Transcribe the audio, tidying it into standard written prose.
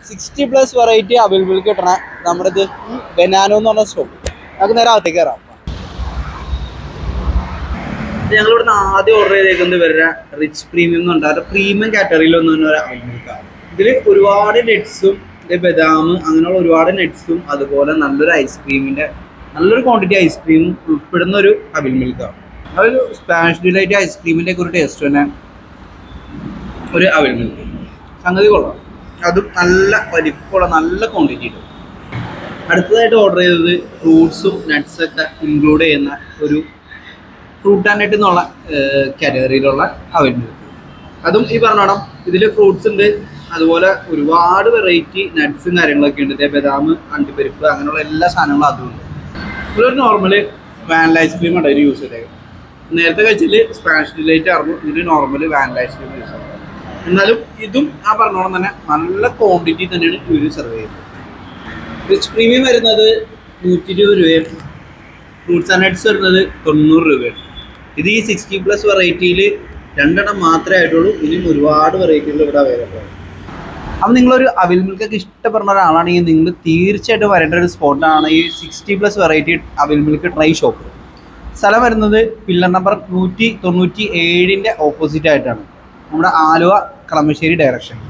60+ variety available കിട്ടണ നമ്മുടെ ഇത് ബനാനോ എന്ന് പറഞ്ഞ സ്റ്റോപ്പ്. നമുക്ക് നേരെ അകത്തേക്ക് കയറാം. ഞങ്ങളിവിടുന്ന് ആദ്യം ഓർഡർ ചെയ്തേക്കുന്നത് വരെ റിച്ച് പ്രീമിയം എന്ന് പറഞ്ഞാൽ പ്രീമിയം കാറ്റഗറിയിൽ ഒന്നും അവൈലബിൾക്കാണ്. ഇതിൽ ഒരുപാട് നെറ്റ്സും ബദാം അങ്ങനെയുള്ള ഒരുപാട് നെറ്റ്സും അതുപോലെ നല്ലൊരു ഐസ്ക്രീമിൻ്റെ നല്ലൊരു ക്വാണ്ടിറ്റി ഐസ്ക്രീമും ഉൾപ്പെടുന്ന ഒരു അവിൽ മിൽക്കാണ്. അതൊരു സ്പാനിഷ് ഡിലൈറ്റ് ഐസ്ക്രീമിൻ്റെ ഒക്കെ ഒരു ടേസ്റ്റ് തന്നെ ഒരു അവിൽ മിൽക്ക് സംഗതി കൊള്ളാം. അതും നല്ല വലിപ്പമുള്ള നല്ല ക്വാണ്ടിറ്റി കിട്ടും. അടുത്തതായിട്ട് ഓർഡർ ചെയ്തത് ഫ്രൂട്ട്സും നട്ട്സൊക്കെ ഇൻക്ലൂഡ് ചെയ്യുന്ന ഒരു ഫ്രൂട്ട് ആൻഡ് നട്ട് എന്നുള്ള കാറ്റഗറിയിലുള്ള അവിൽ മിൽക്ക്. അതും ഈ പറഞ്ഞോണം ഇതിൽ ഫ്രൂട്ട്സ് ഉണ്ട്, അതുപോലെ ഒരുപാട് വെറൈറ്റി നട്ട്സും കാര്യങ്ങളൊക്കെ ഉണ്ട്. ബദാം അണ്ടിപ്പരിപ്പ് അങ്ങനെയുള്ള എല്ലാ സാധനങ്ങളും അതുമുണ്ട്. ഇതൊരു നോർമല് വാനില ഐസ്ക്രീം ആണ് അതിൽ യൂസ് ചെയ്തേക്കുന്നത്. നേരത്തെ കഴിച്ചാൽ സ്പാനിഷ് ഡിലൈറ്റ് ആയിരുന്നു, ഇതിൽ നോർമൽ വാനില ഐസ്ക്രീം യൂസ് ചെയ്യുന്നത്. എന്നാലും ഇതും ആ പറഞ്ഞോളം തന്നെ നല്ല ക്വാണ്ടിറ്റി തന്നെയാണ് ഇവർ സെർവ് ചെയ്യുന്നത്. റിച്ച് പ്രീമിയം വരുന്നത് 120 രൂപയും ഫ്രൂട്ട്സ് ആൻഡ് നട്ട്സ് വരുന്നത് 90 രൂപയാണ്. ഇത് ഈ 60+ വെറൈറ്റിയിൽ 2 എണ്ണം മാത്രമേ ആയിട്ടുള്ളൂ. ഇനിയും ഒരുപാട് വെറൈറ്റികൾ ഇവിടെ അവൈലബിൾ ആണ്. അപ്പം നിങ്ങളൊരു അവിൽ മിൽക്കൊക്കെ ഇഷ്ടപ്പെടുന്ന ഒരാളാണെങ്കിൽ നിങ്ങൾ തീർച്ചയായിട്ടും വരേണ്ട ഒരു സ്പോട്ടാണ് ഈ 60+ വെറൈറ്റി അവിൽ മിൽക്ക് ട്രൈ ഷോപ്പ്. സ്ഥലം വരുന്നത് പില്ലർ നമ്പർ 197 ഓപ്പോസിറ്റ് ആയിട്ടാണ്, നമ്മുടെ ആലുവ കളമശ്ശേരി ഡയറക്ഷൻ.